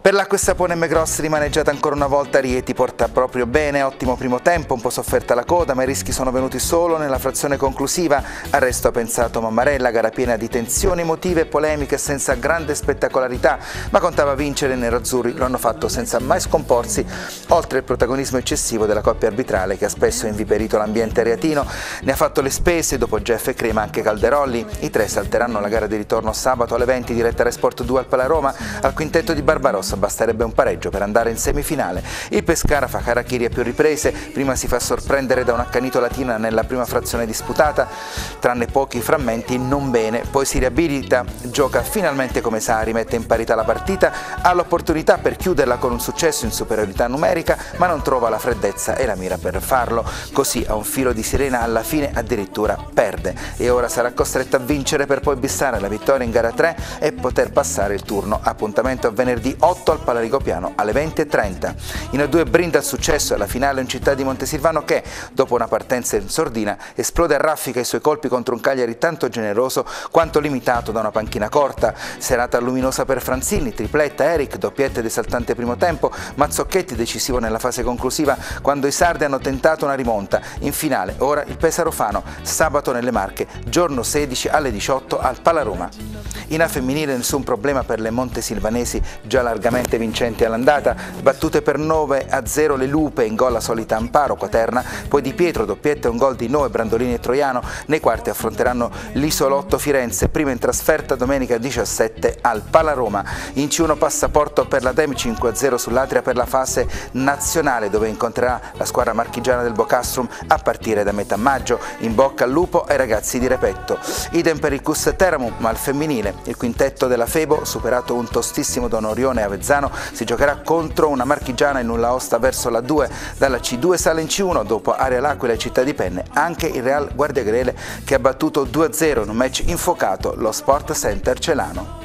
Per l'Acqua e Sapone Megros rimaneggiata ancora una volta, Rieti porta proprio bene, ottimo primo tempo, un po' sofferta la coda, ma i rischi sono venuti solo nella frazione conclusiva. Arresto ha pensato Mammarella, gara piena di tensioni emotive e polemiche senza grande spettacolarità, ma contava vincere. I nerazzurri lo hanno fatto senza mai scomporsi, oltre il protagonismo eccessivo della coppia arbitrale che ha spesso inviperito l'ambiente reatino. Ne ha fatto le spese, dopo Jeff e Crema anche Calderolli. I tre salteranno la gara di ritorno sabato alle 20 diretta Rai Sport 2 al Palaroma. Al quintetto di Barbarossa basterebbe un pareggio per andare in semifinale. Il Pescara fa harakiri a più riprese, prima si fa sorprendere da un accanito Latina nella prima frazione disputata, tranne pochi frammenti non bene, poi si riabilita, gioca finalmente come sa, rimette in parità la partita, ha l'opportunità per chiuderla con un successo in superiorità numerica, ma non trova la freddezza e la mira per farlo, così a un filo di sirena alla fine addirittura perde e ora sarà costretto a vincere per poi bissare la vittoria in gara 3 e poter passare il turno. Appuntamento a venerdì 8 al Palarigopiano alle 20:30. In A2 brinda il successo alla finale in città di Montesilvano che, dopo una partenza in sordina, esplode a raffica i suoi colpi contro un Cagliari tanto generoso quanto limitato da una panchina corta. Serata luminosa per Franzini, tripletta Eric, doppietta ed esaltante primo tempo, Mazzocchetti decisivo nella fase conclusiva quando i sardi hanno tentato una rimonta. In finale ora il Pesarofano, sabato nelle Marche, giorno 16 alle 18 al Palaroma. In A femminile nessun problema per le montesilvanesi già largamente vincenti all'andata, battute per 9-0 le Lupe, in gol la solita Amparo Quaterna, poi Di Pietro, doppietta e un gol di Noe, Brandolini e Troiano. Nei quarti affronteranno l'Isolotto Firenze, prima in trasferta domenica 17 al Palaroma. In C1 passaporto per la Dem, 5-0 sull'Atria per la fase nazionale dove incontrerà la squadra marchigiana del Bocastrum a partire da metà maggio. In bocca al lupo ai ragazzi di Repetto. Idem per il Cus Teramum, ma al femminile il quintetto della Febo, superato un tostissimo Don Orione Avezzano, si giocherà contro una marchigiana in nulla osta verso la 2. Dalla C2 sale in C1 dopo Area L'Aquila e Città di Penne anche il Real Guardiagrele che ha battuto 2-0 in un match infuocato lo Sport Center Celano.